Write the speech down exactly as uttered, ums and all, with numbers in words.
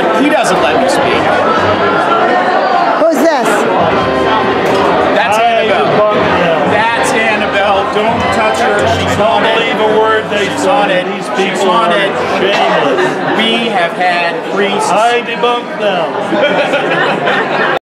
but he doesn't let me speak. Who's this? That's Annabelle. That's Annabelle. Don't touch her. She's on it. Believe a word they She's on it. These She's people on are it. shameless. We have had priests. I debunk them.